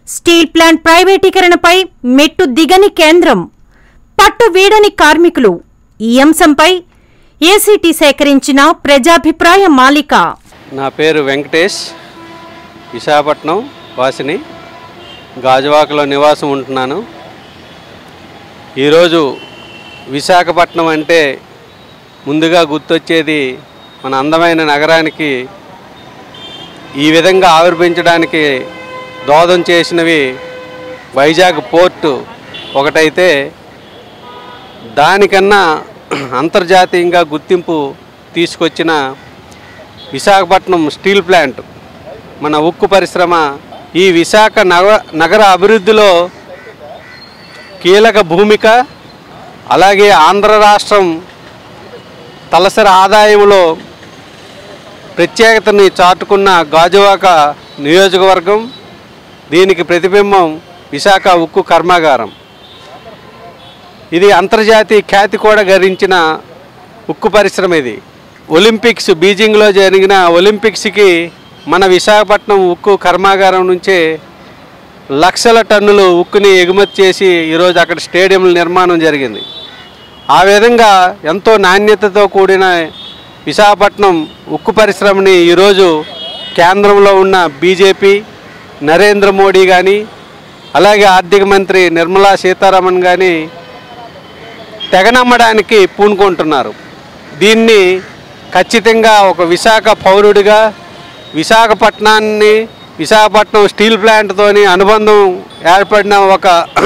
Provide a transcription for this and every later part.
Steel plant ప్రైవేటీకరణపై మెట్టు దిగని కేంద్రం, పట్టు వీడని కార్మికులు. ఈ అంశంపై ఏసీటీ సేకరించిన ప్రజాభిప్రాయ మాలిక. నా పేరు వెంకటేష్, విశాఖపట్నం వాసిని, గాజువాకలో నివాసం ఉంటున్నాను. ఈరోజు విశాఖపట్నం అంటే ముందుగా గుర్తొచ్చేది మన అందమైన నగరానికి ఈ విధంగా ఆవిర్భించడానికి దోహదం చేసినవి వైజాగ్ పోర్టు ఒకటైతే, దానికన్నా అంతర్జాతీయంగా గుర్తింపు తీసుకొచ్చిన విశాఖపట్నం స్టీల్ ప్లాంట్, మన ఉక్కు పరిశ్రమ ఈ విశాఖ నగర అభివృద్ధిలో కీలక భూమిక. అలాగే ఆంధ్ర రాష్ట్రం తలసరి ఆదాయంలో ప్రత్యేకతని చాటుకున్న గాజువాక నియోజకవర్గం, దీనికి ప్రతిబింబం విశాఖ ఉక్కు కర్మాగారం. ఇది అంతర్జాతీయ ఖ్యాతి కూడా గరించిన ఉక్కు పరిశ్రమ. ఇది ఒలింపిక్స్, బీజింగ్లో జరిగిన ఒలింపిక్స్కి మన విశాఖపట్నం ఉక్కు కర్మాగారం నుంచే లక్షల టన్నులు ఉక్కుని ఎగుమతి చేసి ఈరోజు అక్కడ స్టేడియంల నిర్మాణం జరిగింది. ఆ విధంగా ఎంతో నాణ్యతతో కూడిన విశాఖపట్నం ఉక్కు పరిశ్రమని ఈరోజు కేంద్రంలో ఉన్న బీజేపీ, నరేంద్ర మోడీ కానీ, అలాగే ఆర్థిక మంత్రి నిర్మలా సీతారామన్ కానీ తెగనమ్మడానికి పూనుకుంటున్నారు. దీన్ని ఖచ్చితంగా ఒక విశాఖ పౌరుడిగా, విశాఖపట్నం స్టీల్ ప్లాంట్తోని అనుబంధం ఏర్పడిన ఒక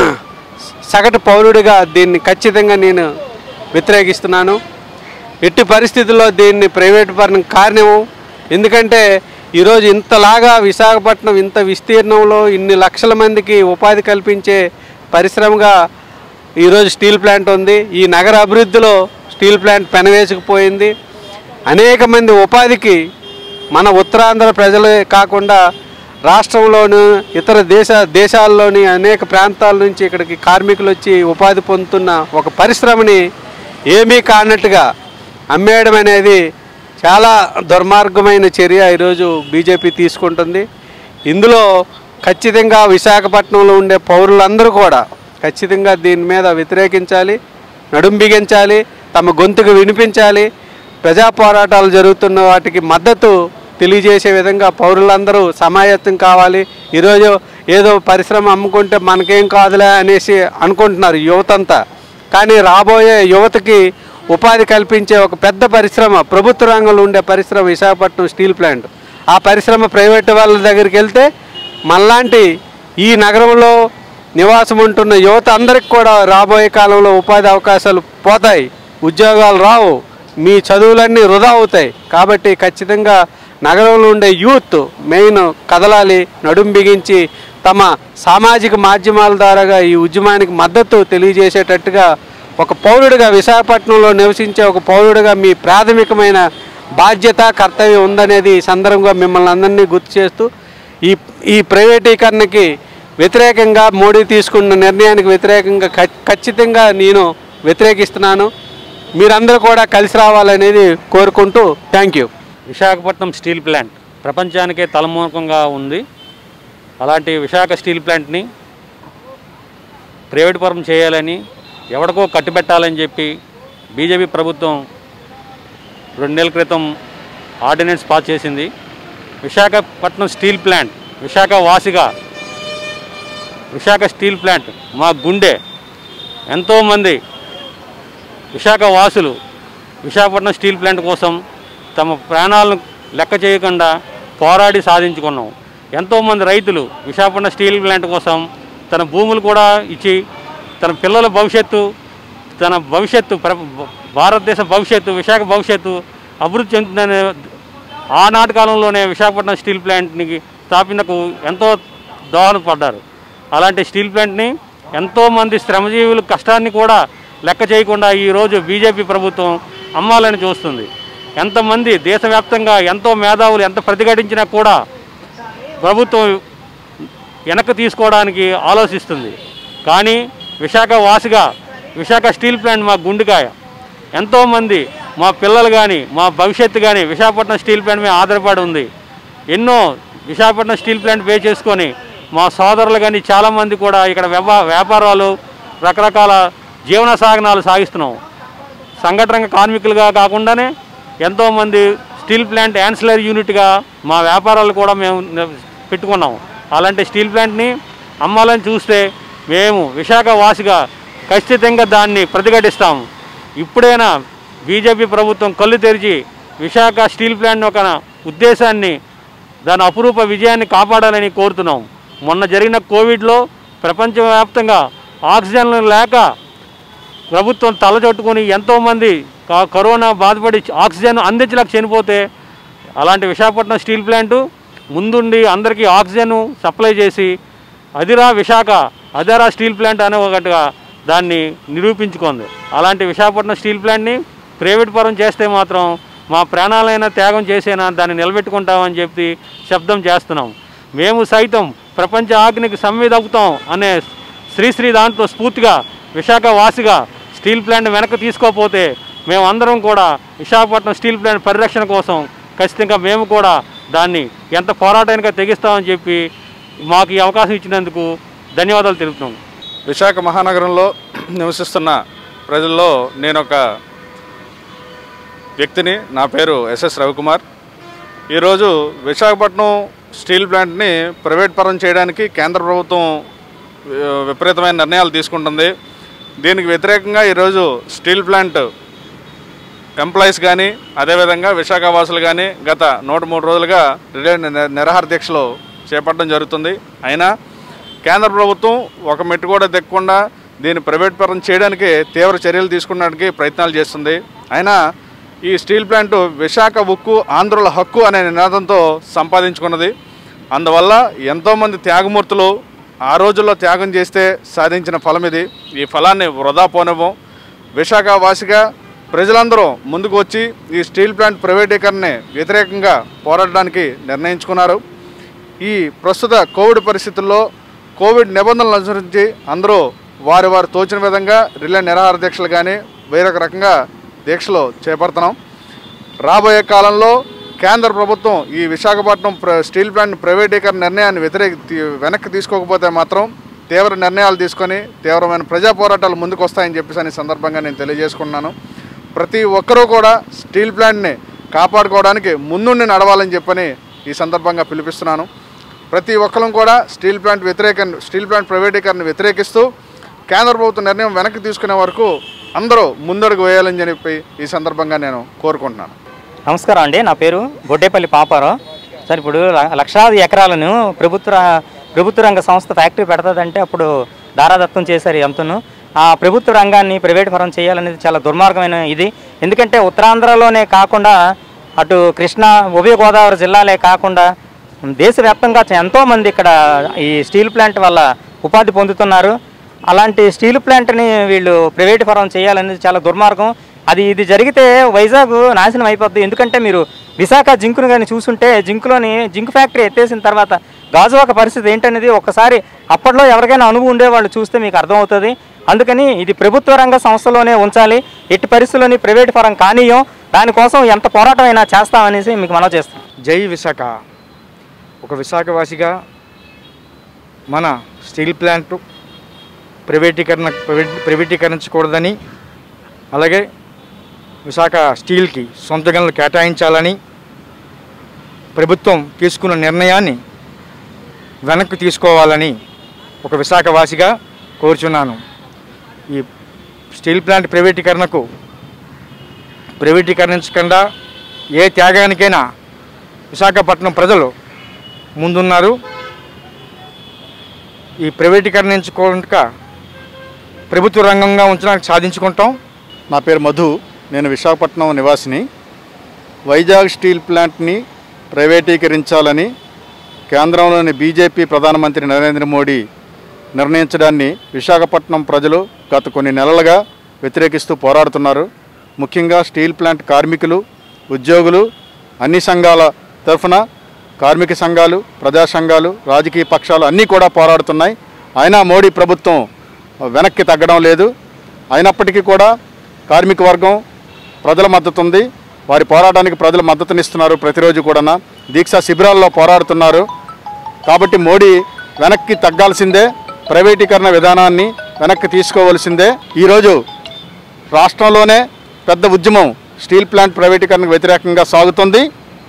సగటు పౌరుడిగా దీన్ని ఖచ్చితంగా నేను వ్యతిరేకిస్తున్నాను. ఎట్టి పరిస్థితుల్లో దీన్ని ప్రైవేటు పరం కారణం. ఎందుకంటే ఈరోజు ఇంతలాగా విశాఖపట్నం ఇంత విస్తీర్ణంలో ఇన్ని లక్షల మందికి ఉపాధి కల్పించే పరిశ్రమగా ఈరోజు స్టీల్ ప్లాంట్ ఉంది. ఈ నగర అభివృద్ధిలో స్టీల్ ప్లాంట్ పెనవేసుకుపోయింది. అనేక మంది ఉపాధికి మన ఉత్తరాంధ్ర ప్రజలే కాకుండా రాష్ట్రంలోని ఇతర దేశాల్లోని అనేక ప్రాంతాల నుంచి ఇక్కడికి కార్మికులు వచ్చి ఉపాధి పొందుతున్న ఒక పరిశ్రమని ఏమీ కానట్టుగా అమ్మేయడం అనేది చాలా దుర్మార్గమైన చర్య ఈరోజు బీజేపీ తీసుకుంటుంది. ఇందులో ఖచ్చితంగా విశాఖపట్నంలో ఉండే పౌరులందరూ కూడా ఖచ్చితంగా దీని మీద వ్యతిరేకించాలి, నడుం బిగించాలి, తమ గొంతుకు వినిపించాలి. ప్రజా పోరాటాలు జరుగుతున్న వాటికి మద్దతు తెలియజేసే విధంగా పౌరులందరూ సమాయత్తం కావాలి. ఈరోజు ఏదో పరిశ్రమ అమ్ముకుంటే మనకేం కాదులే అనేసి అనుకుంటున్నారు యువతంతా. కానీ రాబోయే యువతకి ఉపాధి కల్పించే ఒక పెద్ద పరిశ్రమ, ప్రభుత్వ రంగంలో ఉండే పరిశ్రమ విశాఖపట్నం స్టీల్ ప్లాంట్. ఆ పరిశ్రమ ప్రైవేటు వాళ్ళ దగ్గరికి వెళ్తే మనలాంటి ఈ నగరంలో నివాసం ఉంటున్న యువత అందరికి కూడా రాబోయే కాలంలో ఉపాధి అవకాశాలు పోతాయి, ఉద్యోగాలు రావు, మీ చదువులన్నీ వృధా అవుతాయి. కాబట్టి ఖచ్చితంగా నగరంలో ఉండే యూత్ మెయిన్ కదలాలి, నడుం బిగించి తమ సామాజిక మాధ్యమాల ద్వారాగా ఈ ఉద్యమానికి మద్దతు తెలియజేసేటట్టుగా ఒక పౌరుడిగా, విశాఖపట్నంలో నివసించే ఒక పౌరుడిగా మీ ప్రాథమికమైన బాధ్యత, కర్తవ్యం ఉందనేది ఈ సందర్భంగా మిమ్మల్ని అందరినీ గుర్తు చేస్తూ ఈ ప్రైవేటీకరణకి వ్యతిరేకంగా, మోడీ తీసుకున్న నిర్ణయానికి వ్యతిరేకంగా ఖచ్చితంగా నేను వ్యతిరేకిస్తున్నాను. మీరందరూ కూడా కలిసి రావాలనేది కోరుకుంటూ thank you. Visakhapatnam steel plant ప్రపంచానికే తలమూలకంగా ఉంది. అలాంటి విశాఖ స్టీల్ ప్లాంట్ని ప్రైవేట్ పరం చేయాలని, ఎవరికో కట్టిబెట్టాలని చెప్పి బీజేపీ ప్రభుత్వం 2 నెలల క్రితం ఆర్డినెన్స్ పాస్ చేసింది. విశాఖపట్నం స్టీల్ ప్లాంట్, విశాఖ వాసిగా విశాఖ స్టీల్ ప్లాంట్ మా గుండె. ఎంతోమంది విశాఖ వాసులు విశాఖపట్నం స్టీల్ ప్లాంట్ కోసం తమ ప్రాణాలను లెక్క చేయకుండా పోరాడి సాధించుకున్నాం. ఎంతోమంది రైతులు విశాఖపట్నం స్టీల్ ప్లాంట్ కోసం తన భూములు కూడా ఇచ్చి తన పిల్లల భవిష్యత్తు, తన భవిష్యత్తు, భారతదేశ భవిష్యత్తు, విశాఖ భవిష్యత్తు అభివృద్ధి చెందుతుందనే ఆనాటి కాలంలోనే విశాఖపట్నం స్టీల్ ప్లాంట్ని స్థాపనకు ఎంతో దోహదపడ్డారు. అలాంటి స్టీల్ ప్లాంట్ని ఎంతోమంది శ్రమజీవుల కష్టాన్ని కూడా లెక్క చేయకుండా ఈరోజు బీజేపీ ప్రభుత్వం అమ్మాలని చూస్తుంది. ఎంతమంది దేశవ్యాప్తంగా ఎంతో మేధావులు ఎంత ప్రతిఘటించినా కూడా ప్రభుత్వం వెనక్కి తీసుకోవడానికి ఆలోచిస్తుంది. కానీ విశాఖ వాసిగా విశాఖ స్టీల్ ప్లాంట్ మా గుండెకాయ. ఎంతోమంది మా పిల్లలు కానీ మా భవిష్యత్తు కానీ విశాఖపట్నం స్టీల్ ప్లాంట్ మీద ఆధారపడి ఉంది. ఎన్నో విశాఖపట్నం స్టీల్ ప్లాంట్ పే చేసుకొని మా సోదరులు కానీ చాలామంది కూడా ఇక్కడ వ్యాపారాలు రకరకాల జీవన సాధనాలు సాగిస్తున్నాం. సంఘటన కార్మికులుగా కాకుండానే ఎంతోమంది స్టీల్ ప్లాంట్ యాన్సిలరీ యూనిట్గా మా వ్యాపారాలు కూడా మేము పెట్టుకున్నాం. అలాంటి స్టీల్ ప్లాంట్ని అమ్మాలని చూస్తే మేము విశాఖ వాసిగా ఖచ్చితంగా దాన్ని ప్రతిఘటిస్తాం. ఇప్పుడైనా బీజేపీ ప్రభుత్వం కళ్ళు తెరిచి విశాఖ స్టీల్ ప్లాంట్ ఒక ఉద్దేశాన్ని దాని అపురూప విజయాన్ని కాపాడాలని కోరుతున్నాం. మొన్న జరిగిన కోవిడ్లో ప్రపంచవ్యాప్తంగా ఆక్సిజన్లు లేక ప్రభుత్వం తలచొట్టుకొని ఎంతోమంది కరోనా బాధపడి ఆక్సిజన్ అందించలేక చనిపోతే అలాంటి విశాఖపట్నం స్టీల్ ప్లాంటు ముందుండి అందరికీ ఆక్సిజన్ సప్లై చేసి అదిరా విశాఖ అదిరా స్టీల్ ప్లాంట్ అనే ఒకటిగా దాన్ని నిరూపించుకుంది. అలాంటి విశాఖపట్నం స్టీల్ ప్లాంట్ని ప్రైవేట్ పరం చేస్తే మాత్రం మా ప్రాణాలైనా త్యాగం చేసేనా దాన్ని నిలబెట్టుకుంటామని చెప్పి శబ్దం చేస్తున్నాం. మేము సైతం ప్రపంచ ఆజ్ఞకి సమ్మెదవుతాం అనే శ్రీశ్రీ దాంట్లో స్ఫూర్తిగా విశాఖ వాసిగా స్టీల్ ప్లాంట్ వెనక్కి తీసుకోకపోతే మేమందరం కూడా విశాఖపట్నం స్టీల్ ప్లాంట్ పరిరక్షణ కోసం ఖచ్చితంగా మేము కూడా దాన్ని ఎంత పోరాటానిగా తెగిస్తామని చెప్పి మాకు ఈ అవకాశం ఇచ్చినందుకు ధన్యవాదాలు తెలుపుతున్నాం. విశాఖ మహానగరంలో నివసిస్తున్న ప్రజల్లో నేను ఒక వ్యక్తిని. నా పేరు ఎస్ఎస్ రవికుమార్. ఈరోజు విశాఖపట్నం స్టీల్ ప్లాంట్ని ప్రైవేట్ పరం చేయడానికి కేంద్ర ప్రభుత్వం విపరీతమైన నిర్ణయాలు తీసుకుంటుంది. దీనికి వ్యతిరేకంగా ఈరోజు స్టీల్ ప్లాంట్ ఎంప్లాయీస్ కానీ అదేవిధంగా విశాఖ వాసులు కానీ గత 103 రోజులుగా నిరాహార దీక్షలు చేపట్టడం జరుగుతుంది. అయినా కేంద్ర ప్రభుత్వం ఒక మెట్టు కూడా దిక్కకుండా దీన్ని ప్రైవేట్ పరం చేయడానికి తీవ్ర చర్యలు తీసుకున్నడానికి ప్రయత్నాలు చేస్తుంది. అయినా ఈ స్టీల్ ప్లాంటు విశాఖ ఉక్కు ఆంధ్రుల హక్కు అనే నినాదంతో సంపాదించుకున్నది. అందువల్ల ఎంతోమంది త్యాగమూర్తులు ఆ రోజుల్లో త్యాగం చేస్తే సాధించిన ఫలం ఇది. ఈ ఫలాన్ని వృధా పోనివ్వం. విశాఖ వాసిగా ప్రజలందరూ ముందుకు వచ్చి ఈ స్టీల్ ప్లాంట్ ప్రైవేటీకరణని వ్యతిరేకంగా పోరాడడానికి నిర్ణయించుకున్నారు. ఈ ప్రస్తుత కోవిడ్ పరిస్థితుల్లో కోవిడ్ నిబంధనలు అనుసరించి అందరూ వారి తోచిన విధంగా రిలే నిరాహార దీక్షలు కానీ వేరొక రకంగా దీక్షలు చేపడుతున్నాం. రాబోయే కాలంలో కేంద్ర ప్రభుత్వం ఈ విశాఖపట్నం స్టీల్ ప్లాంట్ ప్రైవేటీకరణ నిర్ణయాన్ని వెనక్కి తీసుకోకపోతే మాత్రం తీవ్ర నిర్ణయాలు తీసుకొని తీవ్రమైన ప్రజా పోరాటాలు ముందుకు వస్తాయని చెప్పేసి ఈ సందర్భంగా నేను తెలియజేసుకున్నాను. ప్రతి ఒక్కరూ కూడా స్టీల్ ప్లాంట్ని కాపాడుకోవడానికి ముందుండి నడవాలని చెప్పని ఈ సందర్భంగా పిలిపిస్తున్నాను. ప్రతి ఒక్కరం కూడా స్టీల్ ప్లాంట్ ప్రైవేటీకరణ వ్యతిరేకిస్తూ కేంద్ర ప్రభుత్వ నిర్ణయం వెనక్కి తీసుకునే వరకు అందరూ ముందడుగు వేయాలని చెప్పి ఈ సందర్భంగా నేను కోరుకుంటున్నాను. నమస్కారం అండి. నా పేరు గొడ్డేపల్లి పాపారావు. సార్, ఇప్పుడు లక్షలాది ఎకరాలను ప్రభుత్వ రంగ సంస్థ ఫ్యాక్టరీ పెడతాదంటే అప్పుడు దారాదత్తం చేశారు ఎంతను. ఆ ప్రభుత్వ రంగాన్ని ప్రైవేట్ పరం చేయాలనేది చాలా దుర్మార్గమైన ఇది. ఎందుకంటే ఉత్తరాంధ్రలోనే కాకుండా అటు కృష్ణా ఉభయ గోదావరి జిల్లాలే కాకుండా దేశవ్యాప్తంగా ఎంతోమంది ఇక్కడ ఈ స్టీల్ ప్లాంట్ వల్ల ఉపాధి పొందుతున్నారు. అలాంటి స్టీల్ ప్లాంట్ని వీళ్ళు ప్రైవేట్ పరం చేయాలనేది చాలా దుర్మార్గం. ఇది జరిగితే వైజాగ్ నాశనం అయిపోద్ది. ఎందుకంటే మీరు విశాఖ జింకును కానీ చూసుంటే జింక్ ఫ్యాక్టరీ ఎత్తేసిన తర్వాత గాజువాక పరిస్థితి ఏంటనేది ఒక్కసారి అప్పట్లో ఎవరికైనా అనుభవం ఉండేవాళ్ళు చూస్తే మీకు అర్థమవుతుంది. అందుకని ఇది ప్రభుత్వ రంగ సంస్థలోనే ఉంచాలి. ఎట్టి పరిస్థితుల్లోని ప్రైవేట్ పరం కానీయం. దానికోసం ఎంత పోరాటం అయినా చేస్తామనేసి మీకు మనవి చేస్తాం. జై విశాఖ. ఒక విశాఖవాసిగా మన స్టీల్ ప్లాంట్ ప్రైవేటీకరించకూడదని, అలాగే విశాఖ స్టీల్కి సొంత గనులు కేటాయించాలని ప్రభుత్వం తీసుకున్న నిర్ణయాన్ని వెనక్కి తీసుకోవాలని ఒక విశాఖవాసిగా కోరుచున్నాను. ఈ స్టీల్ ప్లాంట్ ప్రైవేటీకరించకుండా ఏ త్యాగానికైనా విశాఖపట్నం ప్రజలు ముందున్నారు. ఈ ప్రైవేటీకరించుకోక ప్రభుత్వ రంగంగా ఉంచడానికి సాధించుకుంటాం. నా పేరు మధు. నేను విశాఖపట్నం నివాసిని. వైజాగ్ స్టీల్ ప్లాంట్ని ప్రైవేటీకరించాలని కేంద్రంలోని బీజేపీ ప్రధానమంత్రి నరేంద్ర మోడీ నిర్ణయించడాన్ని విశాఖపట్నం ప్రజలు గత కొన్ని నెలలుగా వ్యతిరేకిస్తూ పోరాడుతున్నారు. ముఖ్యంగా స్టీల్ ప్లాంట్ కార్మికులు, ఉద్యోగులు, అన్ని సంఘాల తరఫున కార్మిక సంఘాలు, ప్రజా సంఘాలు, రాజకీయ పక్షాలు అన్నీ కూడా పోరాడుతున్నాయి. అయినా మోడీ ప్రభుత్వం వెనక్కి తగ్గడం లేదు. అయినప్పటికీ కూడా కార్మిక వర్గం ప్రజల మద్దతు ఉంది. వారి పోరాటానికి ప్రజలు మద్దతునిస్తున్నారు. ప్రతిరోజు కూడా దీక్షా శిబిరాల్లో పోరాడుతున్నారు. కాబట్టి మోడీ వెనక్కి తగ్గాల్సిందే, ప్రైవేటీకరణ విధానాన్ని వెనక్కి తీసుకోవాల్సిందే. ఈరోజు రాష్ట్రంలోనే పెద్ద ఉద్యమం స్టీల్ ప్లాంట్ ప్రైవేటీకరణకు వ్యతిరేకంగా సాగుతుంది.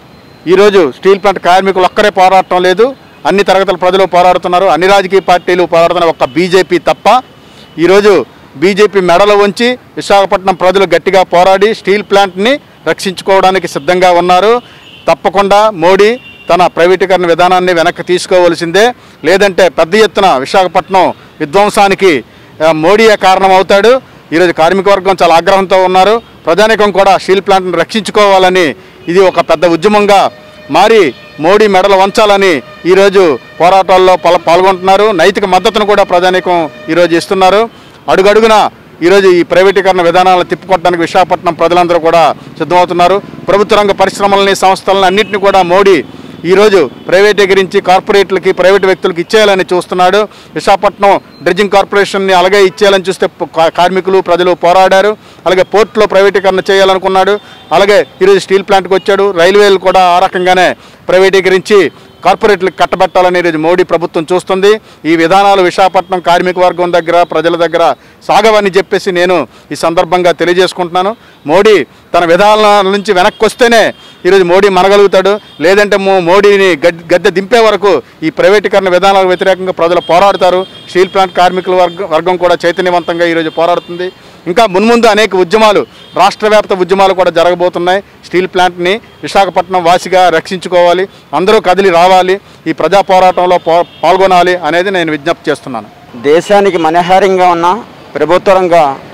ఈరోజు స్టీల్ ప్లాంట్ కార్మికులు ఒక్కరే పోరాడటం లేదు, అన్ని తరగతుల ప్రజలు పోరాడుతున్నారు, అన్ని రాజకీయ పార్టీలు పోరాడుతున్నారు, ఒక్క బీజేపీ తప్ప. ఈరోజు బీజేపీ మెడలు వంచి విశాఖపట్నం ప్రజలు గట్టిగా పోరాడి స్టీల్ ప్లాంట్ని రక్షించుకోవడానికి సిద్ధంగా ఉన్నారు. తప్పకుండా మోడీ తన ప్రైవేటీకరణ విధానాన్ని వెనక్కి తీసుకోవాల్సిందే, లేదంటే పెద్ద ఎత్తున విశాఖపట్నం విధ్వంసానికి మోడీయే కారణం అవుతాడు. ఈరోజు కార్మిక వర్గం చాలా ఆగ్రహంతో ఉన్నారు. ప్రజానీకం కూడా స్టీల్ ప్లాంట్ను రక్షించుకోవాలని ఇది ఒక పెద్ద ఉద్యమంగా మారి మోడీ మెడలు వంచాలని ఈరోజు పోరాటాల్లో పాల్గొంటున్నారు. నైతిక మద్దతును కూడా ప్రజానీకం ఈరోజు ఇస్తున్నారు. అడుగడుగున ఈరోజు ఈ ప్రైవేటీకరణ విధానాలను తిప్పుకొట్టడానికి విశాఖపట్నం ప్రజలందరూ కూడా సిద్ధమవుతున్నారు. ప్రభుత్వ రంగ పరిశ్రమలని, సంస్థలని అన్నింటినీ కూడా మోడీ ఈరోజు ప్రైవేటీకరించి కార్పొరేట్లకి, ప్రైవేటు వ్యక్తులకు ఇచ్చేయాలని చూస్తున్నాడు. విశాఖపట్నం డ్రెడ్జింగ్ కార్పొరేషన్ని అలాగే ఇచ్చేయాలని చూస్తే కార్మికులు, ప్రజలు పోరాడారు. అలాగే పోర్టులో ప్రైవేటీకరణ చేయాలనుకున్నాడు. అలాగే ఈరోజు స్టీల్ ప్లాంట్కి వచ్చాడు. రైల్వేలు కూడా ఆ రకంగానే ప్రైవేటీకరించి కార్పొరేట్లకు కట్టబెట్టాలని ఈరోజు మోడీ ప్రభుత్వం చూస్తుంది. ఈ విధానాలు విశాఖపట్నం కార్మిక వర్గం దగ్గర, ప్రజల దగ్గర సాగవని చెప్పేసి నేను ఈ సందర్భంగా తెలియజేసుకుంటున్నాను. మోడీ తన విధానాల నుంచి వెనక్కి వస్తేనే ఈరోజు మోడీ మనగలుగుతాడు, లేదంటే మోడీని గద్దె దింపే వరకు ఈ ప్రైవేటీకరణ విధానాలకు వ్యతిరేకంగా ప్రజలు పోరాడతారు. స్టీల్ ప్లాంట్ కార్మికుల వర్గం కూడా చైతన్యవంతంగా ఈరోజు పోరాడుతుంది. ఇంకా మున్ముందు అనేక ఉద్యమాలు, రాష్ట్రవ్యాప్త ఉద్యమాలు కూడా జరగబోతున్నాయి. స్టీల్ ప్లాంట్ని విశాఖపట్నం వాసిగా రక్షించుకోవాలి, అందరూ కదిలి రావాలి, ఈ ప్రజా పోరాటంలో పాల్గొనాలి అనేది నేను విజ్ఞప్తి చేస్తున్నాను. దేశానికి మనహారంగా ఉన్న ప్రభుత్వ రంగ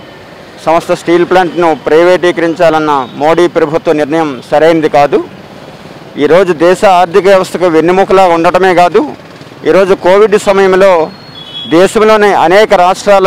సంస్థ స్టీల్ ప్లాంట్ను ప్రైవేటీకరించాలన్న మోడీ ప్రభుత్వ నిర్ణయం సరైనది కాదు. ఈరోజు దేశ ఆర్థిక వ్యవస్థకు వెన్నెముకలా ఉండటమే కాదు, ఈరోజు కోవిడ్ సమయంలో దేశంలోని అనేక రాష్ట్రాల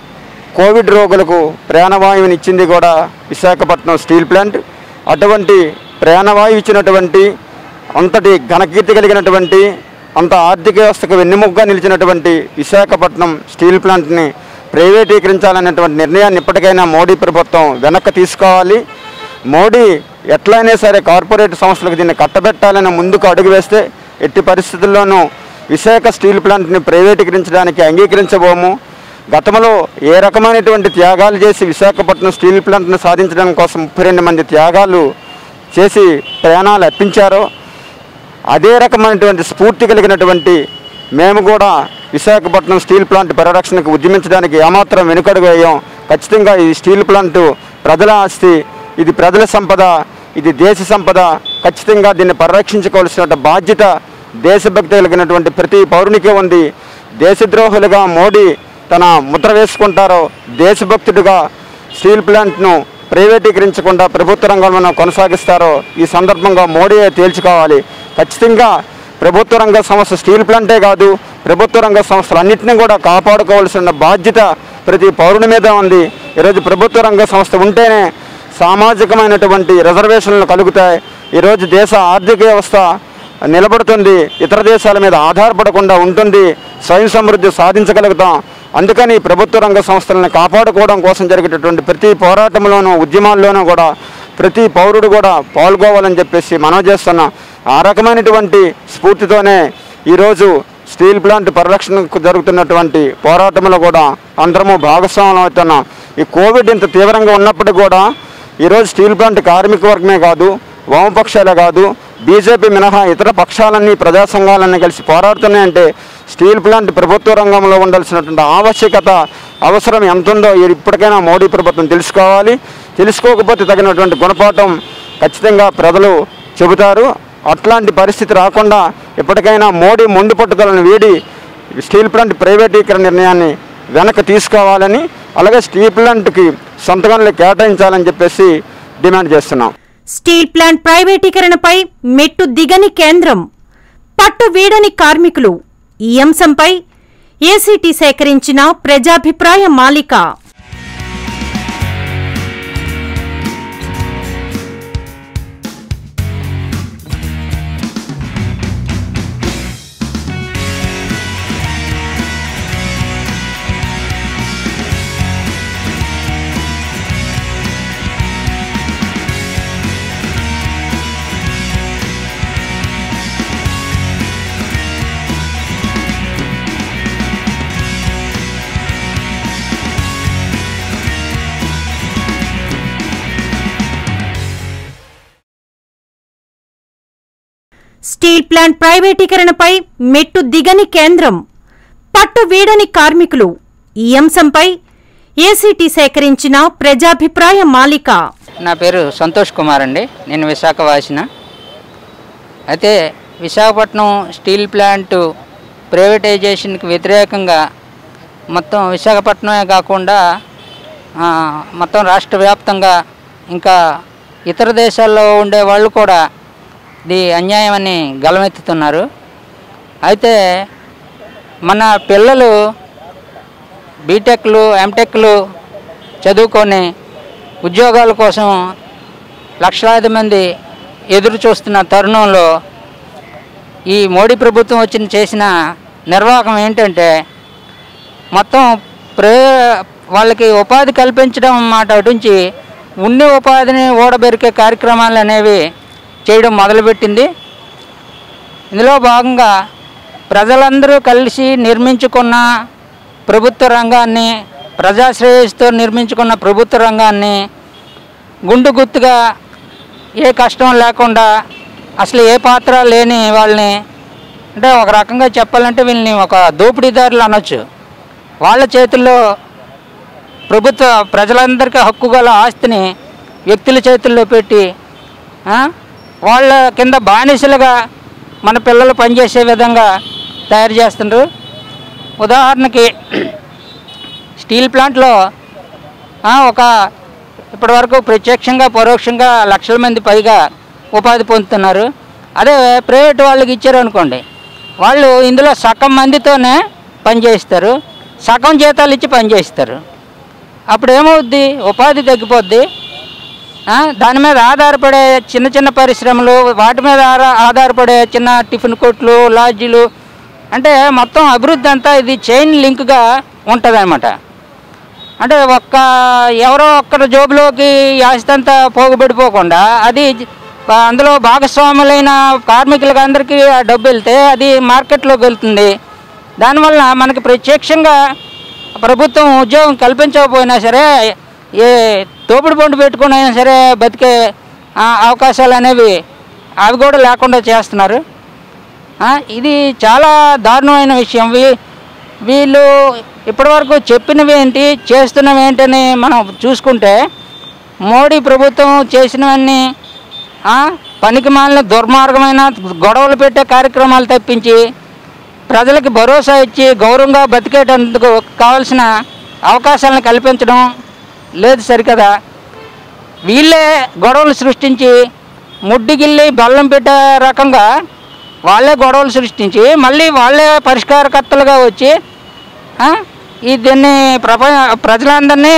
కోవిడ్ రోగులకు ప్రాణవాయువుని ఇచ్చింది కూడా విశాఖపట్నం స్టీల్ ప్లాంట్. అటువంటి ప్రాణవాయువు ఇచ్చినటువంటి, అంతటి ఘనకీర్తి కలిగినటువంటి, అంత ఆర్థిక వ్యవస్థకు వెన్నెముకగా నిలిచినటువంటి విశాఖపట్నం స్టీల్ ప్లాంట్ని ప్రైవేటీకరించాలనేటువంటి నిర్ణయాన్ని ఇప్పటికైనా మోడీ ప్రభుత్వం వెనక్కి తీసుకోవాలి. మోడీ ఎట్లయినా సరే కార్పొరేట్ సంస్థలకు దీన్ని కట్టబెట్టాలని ముందుకు అడుగు వేస్తే ఎట్టి పరిస్థితుల్లోనూ విశాఖ స్టీల్ ప్లాంట్ని ప్రైవేటీకరించడానికి అంగీకరించబోము. గతంలో ఏ రకమైనటువంటి త్యాగాలు చేసి విశాఖపట్నం స్టీల్ ప్లాంట్ను సాధించడం కోసం 32 మంది త్యాగాలు చేసి ప్రాణాలు అర్పించారో అదే రకమైనటువంటి స్ఫూర్తి కలిగినటువంటి మేము కూడా విశాఖపట్నం స్టీల్ ప్లాంట్ పరిరక్షణకు ఉద్యమించడానికి ఏమాత్రం వెనుకడుగు వేయం. ఖచ్చితంగా ఈ స్టీల్ ప్లాంటు ప్రజల ఆస్తి, ఇది ప్రజల సంపద, ఇది దేశ సంపద. ఖచ్చితంగా దీన్ని పరిరక్షించుకోవాల్సిన బాధ్యత దేశభక్తి కలిగినటువంటి ప్రతి పౌరునికి ఉంది. దేశద్రోహులుగా మోడీ తన ముద్ర వేసుకుంటారో, దేశభక్తుడిగా స్టీల్ ప్లాంట్ను ప్రైవేటీకరించకుండా ప్రభుత్వ రంగంలో కొనసాగిస్తారో ఈ సందర్భంగా మోడీ తేల్చుకోవాలి. ఖచ్చితంగా ప్రభుత్వ రంగ సంస్థ స్టీల్ ప్లాంటే కాదు, ప్రభుత్వ రంగ సంస్థలన్నింటినీ కూడా కాపాడుకోవాల్సిన బాధ్యత ప్రతి పౌరుని మీద ఉంది. ఈరోజు ప్రభుత్వ రంగ సంస్థ ఉంటేనే సామాజికమైనటువంటి రిజర్వేషన్లు కలుగుతాయి. ఈరోజు దేశ ఆర్థిక వ్యవస్థ నిలబడుతుంది, ఇతర దేశాల మీద ఆధారపడకుండా ఉంటుంది, స్వయం సమృద్ధి సాధించగలుగుతాం. అందుకని ప్రభుత్వ రంగ సంస్థలను కాపాడుకోవడం కోసం జరిగేటటువంటి ప్రతి పోరాటంలోనూ, ఉద్యమాల్లోనూ కూడా ప్రతి పౌరుడు కూడా పాల్గొవాలని చెప్పేసి మనవి చేస్తున్నాం. ఆ రకమైనటువంటి స్ఫూర్తితోనే ఈరోజు స్టీల్ ప్లాంట్ పరిరక్షణకు జరుగుతున్నటువంటి పోరాటంలో కూడా అందరము భాగస్వాములు అవుతున్నాం. ఈ కోవిడ్ ఇంత తీవ్రంగా ఉన్నప్పటికీ కూడా ఈరోజు స్టీల్ ప్లాంట్ కార్మిక వర్గమే కాదు, వామపక్షాలే కాదు, బీజేపీ మినహా ఇతర పక్షాలన్నీ, ప్రజా సంఘాలన్నీ కలిసి పోరాడుతున్నాయంటే స్టీల్ ప్లాంట్ ప్రభుత్వ రంగంలో ఉండాల్సినటువంటి ఆవశ్యకత, అవసరం ఎంతుందో ఇప్పటికైనా మోడీ ప్రభుత్వం తెలుసుకోవాలి. తెలుసుకోకపోతే తగినటువంటి గుణపాఠం ఖచ్చితంగా ప్రజలు చెబుతారు. అట్లాంటి పరిస్థితి రాకుండా ఇప్పటికైనా మోడీ మొండి పట్టుదలను వీడి స్టీల్ ప్లాంట్ ప్రైవేటీకరణ నిర్ణయాన్ని వెనక్కి తీసుకోవాలని, అలాగే స్టీల్ ప్లాంట్కి సంతకాలు కేటాయించాలని చెప్పేసి డిమాండ్ చేస్తున్నాం. స్టీల్ ప్లాంట్ ప్రైవేటీకరణపై మెట్టు దిగని కేంద్రం, పట్టు వీడని కార్మికులు, ఈ అంశంపై ఏసీటీ సేకరించిన ప్రజాభిప్రాయ మాలిక. స్టీల్ ప్లాంట్ ప్రైవేటీకరణపై మెట్టు దిగని కేంద్రం, పట్టు వీడని కార్మికులు. ఈ అంశంపై ఏసీటీ సేకరించిన ప్రజాభిప్రాయ మాలిక. నా పేరు సంతోష్ కుమార్ అండి. నేను విశాఖ వాసిన. అయితే విశాఖపట్నం స్టీల్ ప్లాంట్ ప్రైవేటైజేషన్కి వ్యతిరేకంగా మొత్తం విశాఖపట్నమే కాకుండా మొత్తం రాష్ట్ర వ్యాప్తంగా ఇంకా ఇతర దేశాల్లో ఉండే వాళ్ళు కూడా ఇది అన్యాయం అని గలమెత్తుతున్నారు. అయితే మన పిల్లలు బీటెక్లు ఎంటెక్లు చదువుకొని ఉద్యోగాల కోసం లక్షలాది మంది ఎదురు చూస్తున్న తరుణంలో ఈ మోడీ ప్రభుత్వం చేసిన నిర్వాహకం ఏంటంటే మొత్తం వాళ్ళకి ఉపాధి కల్పించడం మాట అటుంచి ఉన్ని ఉపాధిని ఓడబెరికే కార్యక్రమాలు అనేవి చేయడం మొదలుపెట్టింది. ఇందులో భాగంగా ప్రజలందరూ కలిసి నిర్మించుకున్న ప్రభుత్వ రంగాన్ని, ప్రజాశ్రేయస్తో నిర్మించుకున్న ప్రభుత్వ రంగాన్ని గుండు గుర్తుగా ఏ కష్టం లేకుండా అసలు ఏ పాత్ర లేని వాళ్ళని, అంటే ఒక రకంగా చెప్పాలంటే వీళ్ళని ఒక దోపిడీదారులు అనొచ్చు. వాళ్ళ చేతుల్లో ప్రభుత్వ ప్రజలందరికీ హక్కు గల ఆస్తిని వ్యక్తుల చేతుల్లో పెట్టి వాళ్ళ కింద బానిసలుగా మన పిల్లలు పనిచేసే విధంగా తయారు చేస్తున్నారు. ఉదాహరణకి స్టీల్ ప్లాంట్లో ఇప్పటివరకు ప్రత్యక్షంగా పరోక్షంగా లక్షల మంది పైగా ఉపాధి పొందుతున్నారు. అదే ప్రైవేట్ వాళ్ళకి ఇచ్చారనుకోండి, వాళ్ళు ఇందులో సగం మందితోనే పనిచేస్తారు, సగం జీతాలు ఇచ్చి పనిచేస్తారు. అప్పుడు ఏమవుద్ది? ఉపాధి తగ్గిపోద్ది. దాని మీద ఆధారపడే చిన్న చిన్న పరిశ్రమలు, వాటి మీద ఆధారపడే చిన్న టిఫిన్ కొట్లు, లాడ్జీలు, అంటే మొత్తం అభివృద్ధి అంతా ఇది చైన్ లింక్గా ఉంటుంది అన్నమాట. అంటే ఎవరో ఒక్కరి జోబులోకి ఆస్తి అంతా పోగుబడిపోకుండా అది అందులో భాగస్వాములైన కార్మికులకు అందరికీ ఆ డబ్బు వెళ్తే అది మార్కెట్లోకి వెళ్తుంది. దానివల్ల మనకి ప్రత్యక్షంగా ప్రభుత్వం ఉద్యోగం కల్పించకపోయినా సరే, ఏ తోపుడు పండు పెట్టుకుని అయినా సరే బతికే అవకాశాలు అనేవి అవి కూడా లేకుండా చేస్తున్నారు. ఇది చాలా దారుణమైన విషయం. వీళ్ళు ఇప్పటివరకు చెప్పినవి ఏంటి, చేస్తున్నవి ఏంటని మనం చూసుకుంటే మోడీ ప్రభుత్వం చేసినవన్నీ పనికిమాలిన దుర్మార్గమైన గొడవలు పెట్టే కార్యక్రమాలు తప్పించి ప్రజలకు భరోసా ఇచ్చి గౌరవంగా బతికేటందుకు కావాల్సిన అవకాశాలను కల్పించడం లేదు సరికదా. వీళ్ళే గొడవలు సృష్టించి ముడ్డిగిల్లి బల్లం పెట్టే రకంగా వాళ్ళే గొడవలు సృష్టించి మళ్ళీ వాళ్ళే పరిష్కారకర్తలుగా వచ్చి దీన్ని ప్రజలందరినీ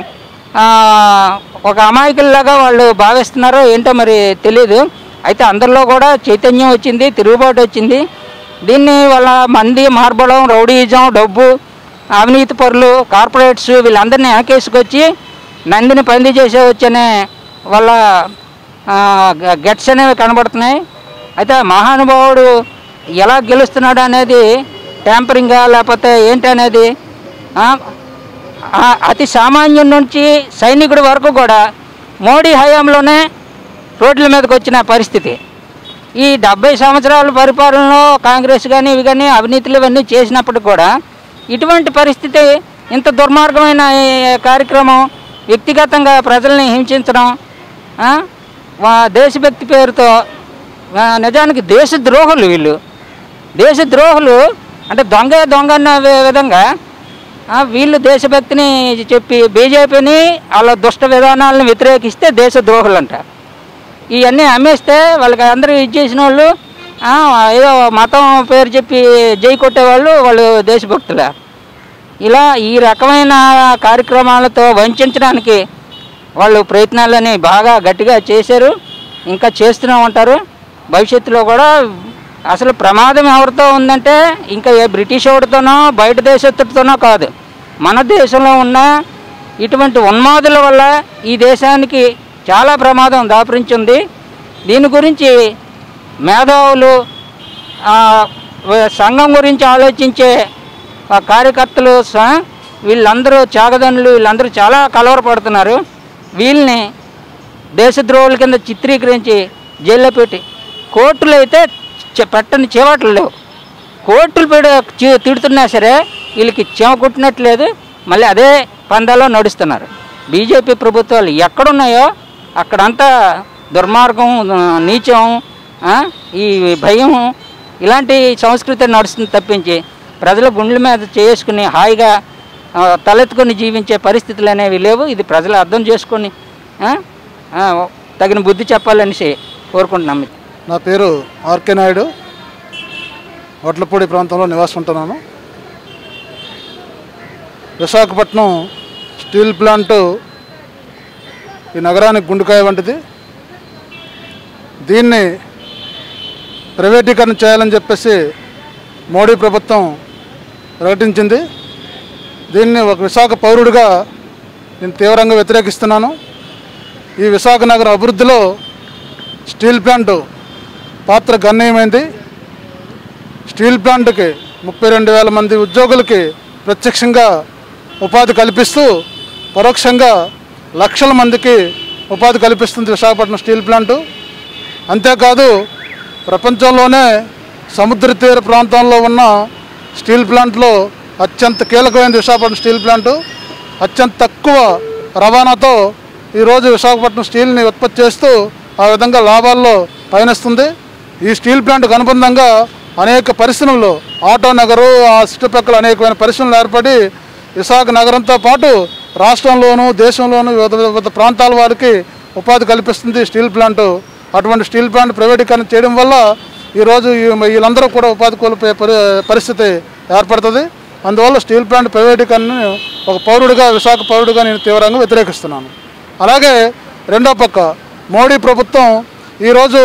ఒక అమాయకుల్లాగా వాళ్ళు భావిస్తున్నారో ఏంటో మరి తెలియదు. అయితే అందరిలో కూడా చైతన్యం వచ్చింది, తిరుగుబాటు వచ్చింది. దీన్ని వాళ్ళ మంది మార్బలం, రౌడీయిజం, డబ్బు, అవినీతి పరులు, కార్పొరేట్స్ వీళ్ళందరినీ ఆకేసుకొచ్చి నందిని పంది చేసేవచ్చనే వాళ్ళ గట్స్ అనేవి కనబడుతున్నాయి. అయితే మహానుభావుడు ఎలా గెలుస్తున్నాడు అనేది ట్యాంపరింగా లేకపోతే ఏంటనేది అతి సామాన్యుడి నుంచి సైనికుడి వరకు కూడా మోడీ హయాంలోనే రోడ్ల మీదకి వచ్చిన పరిస్థితి. ఈ 70 సంవత్సరాల పరిపాలనలో కాంగ్రెస్ కానీ ఇవి కానీ అవినీతులు ఇవన్నీ చేసినప్పుడు కూడా ఇటువంటి పరిస్థితి, ఇంత దుర్మార్గమైన కార్యక్రమం, వ్యక్తిగతంగా ప్రజల్ని హింసించడం, దేశభక్తి పేరుతో నిజానికి దేశద్రోహులు వీళ్ళు. దేశద్రోహులు అంటే దొంగ అన్న విధంగా వీళ్ళు దేశభక్తిని చెప్పి బీజేపీని వాళ్ళ దుష్ట విధానాలను వ్యతిరేకిస్తే దేశద్రోహులు అంట. ఇవన్నీ అమ్మేస్తే వాళ్ళకి అందరూ ఇచ్చేసిన వాళ్ళు ఏదో మతం పేరు చెప్పి జై కొట్టేవాళ్ళు వాళ్ళు దేశభక్తుల. ఇలా ఈ రకమైన కార్యక్రమాలతో వంచడానికి వాళ్ళు ప్రయత్నాలని బాగా గట్టిగా చేశారు, ఇంకా చేస్తూనే ఉంటారు. భవిష్యత్తులో కూడా అసలు ప్రమాదం ఎవరితో ఉందంటే ఇంకా ఏ బ్రిటిష్ వాడితోనో బయట దేశస్తుడితోనో కాదు, మన దేశంలో ఉన్న ఇటువంటి ఉన్మాదుల వల్ల ఈ దేశానికి చాలా ప్రమాదం దాపురించింది. దీని గురించి మేధావులు, సంఘం గురించి ఆలోచించే కార్యకర్తలు, వీళ్ళందరూ త్యాగదనులు, వీళ్ళందరూ చాలా కలవరపడుతున్నారు. వీళ్ళని దేశద్రోహుల కింద చిత్రీకరించి జైల్లో పెట్టి, కోర్టులు అయితే పెట్టని చేవట్లు లేవు. కోర్టులు తిడుతున్నా సరే వీళ్ళకి చెమ కుట్టినట్లేదు, మళ్ళీ అదే పందాలో నడుస్తున్నారు. బీజేపీ ప్రభుత్వాలు ఎక్కడున్నాయో అక్కడంతా దుర్మార్గం, నీచం, ఈ భయం, ఇలాంటి సంస్కృతి నడుస్తుంది తప్పించి ప్రజల గుండెల మీద చేసుకుని హాయిగా తలెత్తుకొని జీవించే పరిస్థితులు అనేవి లేవు. ఇది ప్రజలు అర్థం చేసుకొని తగిన బుద్ధి చెప్పాలనేసి కోరుకుంటున్నాం. నా పేరు ఆర్కే నాయుడు, వడ్లపూడి ప్రాంతంలో నివాసం ఉంటున్నాను. విశాఖపట్నం స్టీల్ ప్లాంటు ఈ నగరానికి గుండెకాయ వంటిది. దీన్ని ప్రైవేటీకరణ చేయాలని చెప్పేసి మోడీ ప్రభుత్వం ప్రకటించింది. దీన్ని ఒక విశాఖ పౌరుడిగా నేను తీవ్రంగా వ్యతిరేకిస్తున్నాను. ఈ విశాఖ నగర అభివృద్ధిలో స్టీల్ ప్లాంటు పాత్ర గణనీయమైంది. స్టీల్ ప్లాంట్కి 32,000 మంది ఉద్యోగులకి ప్రత్యక్షంగా ఉపాధి కల్పిస్తూ పరోక్షంగా లక్షల మందికి ఉపాధి కల్పిస్తుంది విశాఖపట్నం స్టీల్ ప్లాంటు. అంతేకాదు ప్రపంచంలోనే సముద్ర తీర ప్రాంతంలో ఉన్న స్టీల్ ప్లాంట్లో అత్యంత కీలకమైనది విశాఖపట్నం స్టీల్ ప్లాంటు. అత్యంత తక్కువ రవాణాతో ఈరోజు విశాఖపట్నం స్టీల్ని ఉత్పత్తి చేస్తూ ఆ విధంగా లాభాల్లో పయనిస్తుంది. ఈ స్టీల్ ప్లాంట్కు అనుబంధంగా అనేక పరిశ్రమలు, ఆటో నగరు, ఆ చుట్టుపక్కల అనేకమైన పరిశ్రమలు ఏర్పడి విశాఖ నగరంతో పాటు రాష్ట్రంలోనూ దేశంలోనూ వివిధ ప్రాంతాల వారికి ఉపాధి కల్పిస్తుంది స్టీల్ ప్లాంటు. అటువంటి స్టీల్ ప్లాంట్ ప్రైవేటీకరణ చేయడం వల్ల ఈరోజు వీళ్ళందరూ కూడా ఉపాధి కోల్పోయే పరిస్థితి ఏర్పడుతుంది. అందువల్ల స్టీల్ ప్లాంట్ ప్రైవేటీకరణను ఒక పౌరుడిగా, విశాఖ పౌరుడిగా నేను తీవ్రంగా వ్యతిరేకిస్తున్నాను. అలాగే రెండో పక్క మోడీ ప్రభుత్వం ఈరోజు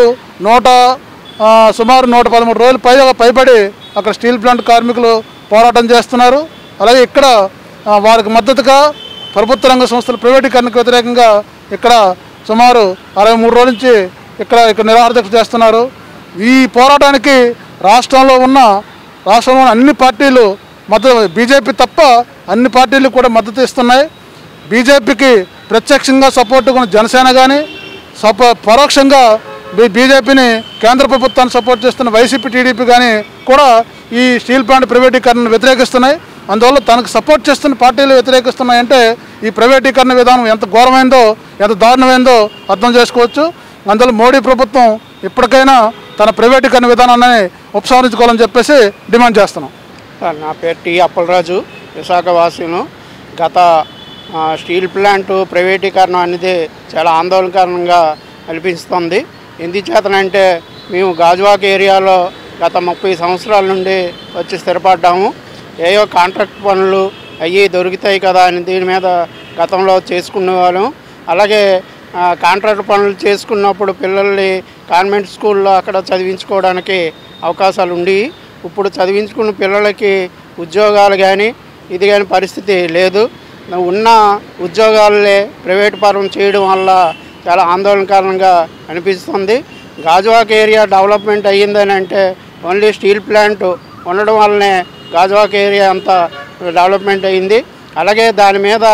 సుమారు 113 రోజులు పైబడి అక్కడ స్టీల్ ప్లాంట్ కార్మికులు పోరాటం చేస్తున్నారు. అలాగే ఇక్కడ వారికి మద్దతుగా ప్రభుత్వ రంగ సంస్థల ప్రైవేటీకరణకు వ్యతిరేకంగా ఇక్కడ సుమారు 63 రోజుల నుంచి ఇక్కడ నిరాహారదీక్ష చేస్తున్నారు. ఈ పోరాటానికి రాష్ట్రంలోని అన్ని పార్టీలు మద్దతు, బీజేపీ తప్ప అన్ని పార్టీలు కూడా మద్దతు ఇస్తున్నాయి. బీజేపీకి ప్రత్యక్షంగా సపోర్టుగా జనసేన కానీ, పరోక్షంగా బీజేపీని కేంద్ర ప్రభుత్వాన్ని సపోర్ట్ చేస్తున్న వైసీపీ, టీడీపీ కానీ కూడా ఈ స్టీల్ ప్లాంట్ ప్రైవేటీకరణను వ్యతిరేకిస్తున్నాయి. అందువల్ల తనకు సపోర్ట్ చేస్తున్న పార్టీలు వ్యతిరేకిస్తున్నాయంటే ఈ ప్రైవేటీకరణ విధానం ఎంత ఘోరమైందో, ఎంత దారుణమైందో అర్థం చేసుకోవచ్చు. అందువల్ల మోడీ ప్రభుత్వం ఇప్పటికైనా తన ప్రైవేటీకరణ విధానాన్ని ఉపసంహరించుకోవాలని చెప్పేసి డిమాండ్ చేస్తున్నాం. నా పేరు టి అప్పలరాజు, విశాఖ వాసిను. గత స్టీల్ ప్లాంటు ప్రైవేటీకరణ అనేది చాలా ఆందోళనకరంగా అనిపిస్తుంది. ఎందుచేతనంటే మేము గాజువాక ఏరియాలో గత 30 సంవత్సరాల నుండి వచ్చి స్థిరపడ్డాము. ఏయో కాంట్రాక్ట్ పనులు అవి దొరుకుతాయి కదా అని దీని మీద గతంలో చేసుకునేవాళ్ళం. అలాగే కాంట్రాక్ట్ పనులు చేసుకున్నప్పుడు పిల్లల్ని కాన్వెంట్ స్కూల్లో అక్కడ చదివించుకోవడానికి అవకాశాలు ఉండి, ఇప్పుడు చదివించుకున్న పిల్లలకి ఉద్యోగాలు కానీ ఇది కానీ పరిస్థితి లేదు. ఉన్న ఉద్యోగాలనే ప్రైవేట్ పరం చేయడం వల్ల చాలా ఆందోళనకరంగా అనిపిస్తుంది. గాజువాక ఏరియా డెవలప్మెంట్ అయ్యిందని అంటే ఓన్లీ స్టీల్ ప్లాంట్ ఉండడం వల్లనే గాజువాక ఏరియా అంతా డెవలప్మెంట్ అయ్యింది. అలాగే దాని మీద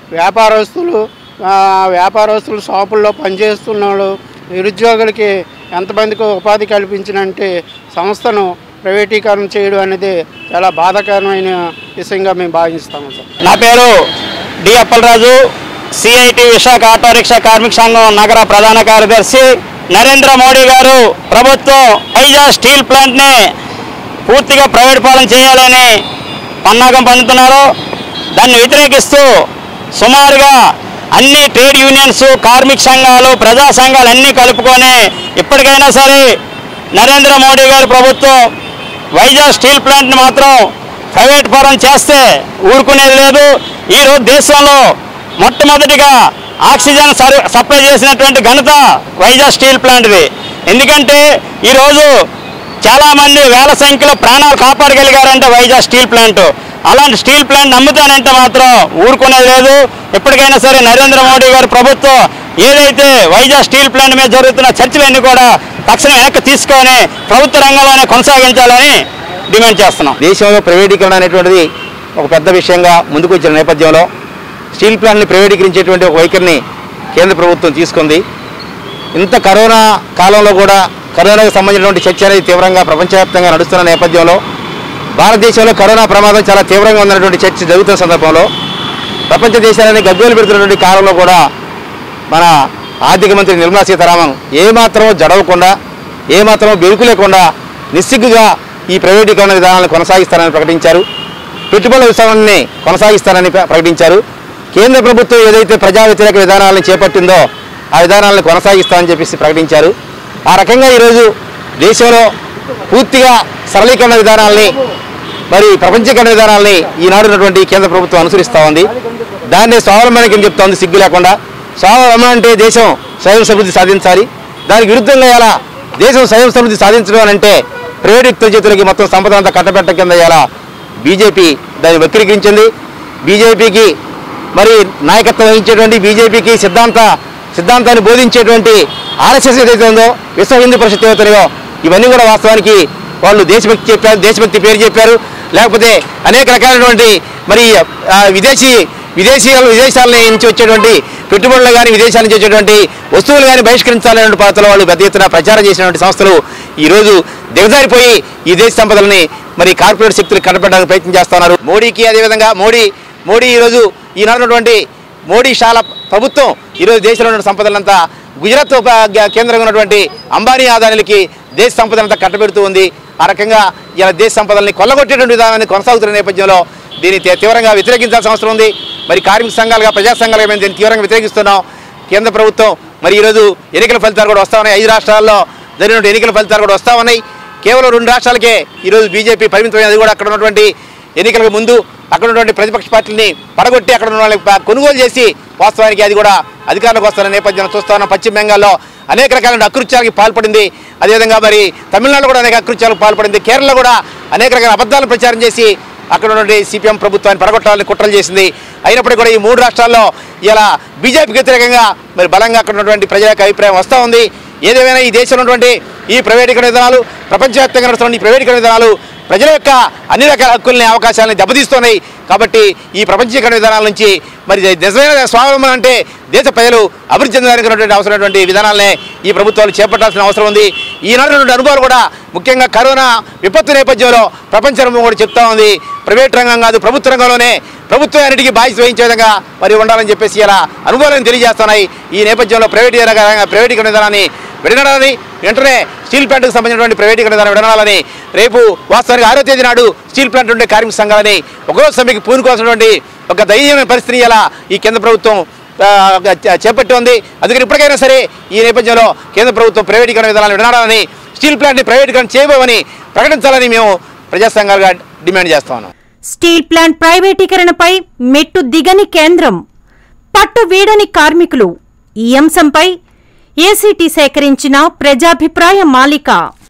వ్యాపారస్తులు షాపుల్లో పనిచేస్తున్న వాళ్ళు, నిరుద్యోగులకి ఎంతమందికి ఉపాధి కల్పించినంటే సంస్థను ప్రైవేటీకరణ చేయడం అనేది చాలా బాధాకరమైన విషయంగా మేము భావిస్తాము సార్. నా పేరు D Appalaraju, CIT Visakha auto rickshaw కార్మిక సంఘం నగర ప్రధాన కార్యదర్శి. నరేంద్ర మోడీ గారు ప్రభుత్వం వైజాగ్ స్టీల్ ప్లాంట్ని పూర్తిగా ప్రైవేట్ పాలన చేయాలని పన్నాగం పన్నుతున్నారు. దాన్ని వ్యతిరేకిస్తూ సుమారుగా అన్ని ట్రేడ్ యూనియన్స్, కార్మిక సంఘాలు, ప్రజా సంఘాలు అన్నీ కలుపుకొని ఇప్పటికైనా సరే నరేంద్ర మోడీ గారి ప్రభుత్వం వైజాగ్ స్టీల్ ప్లాంట్ని మాత్రం ప్రైవేట్ పరం చేస్తే ఊరుకునేది లేదు. ఈరోజు దేశంలో మొట్టమొదటిగా ఆక్సిజన్ సప్లై చేసినటువంటి ఘనత వైజాగ్ స్టీల్ ప్లాంట్ది. ఎందుకంటే ఈరోజు చాలామంది వేల సంఖ్యలో ప్రాణాలు కాపాడగలిగారంటే వైజాగ్ స్టీల్ ప్లాంట్. అలాంటి స్టీల్ ప్లాంట్ నమ్ముతానంటే మాత్రం ఊరుకునేది లేదు. ఎప్పటికైనా సరే నరేంద్ర మోడీ గారి ప్రభుత్వం ఏదైతే వైజాగ్ స్టీల్ ప్లాంట్ మీద జరుగుతున్న చర్చలన్నీ కూడా తక్షణం వెనక్కి తీసుకొని ప్రభుత్వ రంగంలోనే కొనసాగించాలని డిమాండ్ చేస్తున్నాం. దేశంలో ప్రైవేటీకరణ అనేటువంటిది ఒక పెద్ద విషయంగా ముందుకు వచ్చిన నేపథ్యంలో స్టీల్ ప్లాంట్ని ప్రైవేటీకరించేటువంటి ఒక వైఖరిని కేంద్ర ప్రభుత్వం తీసుకుంది. ఇంత కరోనా కాలంలో కూడా కరోనాకు సంబంధించినటువంటి చర్చ అనేది తీవ్రంగా ప్రపంచవ్యాప్తంగా నడుస్తున్న నేపథ్యంలో భారతదేశంలో కరోనా ప్రమాదం చాలా తీవ్రంగా ఉన్నటువంటి చర్చ జరుగుతున్న సందర్భంలో ప్రపంచ దేశాలని గగ్గోలు పెడుతున్నటువంటి కాలంలో కూడా మన ఆర్థిక మంత్రి నిర్మలా సీతారామన్ ఏమాత్రం జడవకుండా ఏమాత్రం బెరుకు లేకుండా నిస్సిగ్గుగా ఈ ప్రైవేటీకరణ విధానాలను కొనసాగిస్తారని ప్రకటించారు. పెట్టుబడుల విధానాన్ని కొనసాగిస్తారని ప్రకటించారు. కేంద్ర ప్రభుత్వం ఏదైతే ప్రజా వ్యతిరేక విధానాలను చేపట్టిందో ఆ విధానాలను కొనసాగిస్తామని చెప్పేసి ప్రకటించారు. ఆ రకంగా ఈరోజు దేశంలో పూర్తిగా సరళీకరణ విధానాల్ని మరి ప్రపంచీకరణ విధానాల్ని ఈనాడు ఉన్నటువంటి కేంద్ర ప్రభుత్వం అనుసరిస్తూ ఉంది. దాన్ని స్వావలంబనకి అని చెప్తా ఉంది సిగ్గు లేకుండా. స్వావలంబన అంటే దేశం స్వయం సమృద్ధి సాధించాలి. దానికి విరుద్ధంగా ఎలా దేశం స్వయం సమృద్ధి సాధించడం అంటే ప్రైవేట్ వ్యక్తుల చేతులకి మొత్తం సంపద అంతా కట్టబెట్ట కింద ఎలా బీజేపీ దాన్ని వక్రీకరించింది. బీజేపీకి మరి నాయకత్వం వహించేటువంటి బీజేపీకి సిద్ధాంతాన్ని బోధించేటువంటి ఆర్ఎస్ఎస్ ఏదైతే ఉందో విశ్వ హిందూ పరిషత్ ఏదైతుందో ఇవన్నీ కూడా వాస్తవానికి వాళ్ళు దేశభక్తి చెప్పారు, దేశభక్తి పేరు చెప్పారు. లేకపోతే అనేక రకాలైనటువంటి మరి విదేశాల నుంచి వచ్చేటువంటి పెట్టుబడులు కానీ విదేశాల నుంచి వచ్చేటువంటి వస్తువులు కానీ బహిష్కరించాలనే పద్ధతిలో వాళ్ళు పెద్ద ఎత్తున ప్రచారం చేసినటువంటి సంస్థలు ఈరోజు దిగజారిపోయి ఈ దేశ సంపదలని మరి కార్పొరేట్ శక్తులు కట్టబెట్టడానికి ప్రయత్నం చేస్తున్నారు. మోడీకి అదేవిధంగా మోడీ ఈరోజు ఈనాడున్నటువంటి మోడీ షాల ప్రభుత్వం ఈరోజు దేశంలో ఉన్న సంపదలంతా గుజరాత్ కేంద్రంగా ఉన్నటువంటి అంబానీ ఆదాయాలకి దేశ సంపదలంతా కట్టబెడుతూ ఉంది. ఆ రకంగా ఇలా దేశ సంపదల్ని కొల్లగొట్టేటువంటి విధానాన్ని కొనసాగుతున్న నేపథ్యంలో దీన్ని తీవ్రంగా వ్యతిరేకించాల్సిన అవసరం ఉంది. మరి కార్మిక సంఘాలుగా ప్రజా సంఘాలుగా మేము దీన్ని తీవ్రంగా వ్యతిరేకిస్తున్నాం. కేంద్ర ప్రభుత్వం మరి ఈరోజు ఎన్నికల ఫలితాలు కూడా వస్తూ ఉన్నాయి. 5 రాష్ట్రాల్లో జరిగిన ఎన్నికల ఫలితాలు కూడా వస్తూ ఉన్నాయి. కేవలం 2 రాష్ట్రాలకే ఈరోజు బీజేపీ పరిమితమైనది. అది కూడా అక్కడ ఉన్నటువంటి ఎన్నికలకు ముందు అక్కడ ఉన్నటువంటి ప్రతిపక్ష పార్టీని పడగొట్టి అక్కడ ఉన్న వాళ్ళని కొనుగోలు చేసి వాస్తవానికి అది కూడా అధికారంలోకి వస్తున్న నేపథ్యంలో చూస్తా ఉన్నాం. పశ్చిమ బెంగాల్లో అనేక రకాల అకృత్యాలకు పాల్పడింది. అదేవిధంగా మరి తమిళనాడు కూడా అనేక అకృత్యాలకు పాల్పడింది. కేరళ కూడా అనేక రకాల అబద్ధాలను ప్రచారం చేసి అక్కడ ఉన్నటువంటి సిపిఎం ప్రభుత్వాన్ని పడగొట్టాలని కుట్రలు చేసింది. అయినప్పటికీ కూడా ఈ 3 రాష్ట్రాల్లో ఇలా బీజేపీకి వ్యతిరేకంగా మరి బలంగా అక్కడ ఉన్నటువంటి ప్రజల యొక్క అభిప్రాయం వస్తూ ఉంది. ఏదేమైనా ఈ దేశంలో ఉన్నటువంటి ఈ ప్రైవేటీకరణ విధానాలు ప్రపంచవ్యాప్తంగా నడుస్తున్న ఈ ప్రైవేటీకరణ విధానాలు ప్రజల యొక్క అన్ని రకాల హక్కుల్ని అవకాశాలను దెబ్బతీస్తున్నాయి. కాబట్టి ఈ ప్రపంచీకరణ విధానాల నుంచి మరి నిజమైన స్వావలంబన అంటే దేశ ప్రజలు అభివృద్ధి చెందడానికి అవసరమైనటువంటి విధానాలనే ఈ ప్రభుత్వాలు చేపట్టాల్సిన అవసరం ఉంది. ఈనాడు అనుభవాలు కూడా ముఖ్యంగా కరోనా విపత్తు నేపథ్యంలో ప్రపంచం కూడా చెప్తా ఉంది. ప్రైవేట్ రంగం కాదు ప్రభుత్వ రంగంలోనే ప్రభుత్వానికి బాధ్యత వహించే విధంగా మరి ఉండాలని చెప్పేసి ఇలా అనుభవాలను తెలియజేస్తున్నాయి. ఈ నేపథ్యంలో ప్రైవేటీకరణ విధానాన్ని విడనాడాలని వెంటనే స్టీల్ ప్లాంట్కు సంబంధించినటువంటి ప్రైవేటీకరణ విధానం విడనాడాలని రేపు వాస్తవానికి 6వ తేదీ నాడు స్టీల్ ప్లాంట్ ఉండే కార్మిక సంఘాలని ఒకరోజు సమ్మెకి పూనుకోవాల్సినటువంటి ఒక దయనీయమైన పరిస్థితిని ఇలా ఈ కేంద్ర ప్రభుత్వం చేపట్టి ఉంది. అందుకని ఇప్పటికైనా సరే ఈ నేపథ్యంలో కేంద్ర ప్రభుత్వం ప్రైవేటీకరణ విధానాన్ని విడనాడాలని స్టీల్ ప్లాంట్ని ప్రైవేటీకరణ చేయబోమని ప్రకటించాలని మేము ప్రజా సంఘాలుగా డిమాండ్ చేస్తా ఉన్నాం. స్టీల్ ప్లాంట్ ప్రైవేటీకరణపై మెట్టు దిగని కేంద్రం, పట్టు వీడని కార్మికులు. ఈ అంశంపై ఏసీటీ సేకరించిన ప్రజాభిప్రాయ మాలిక.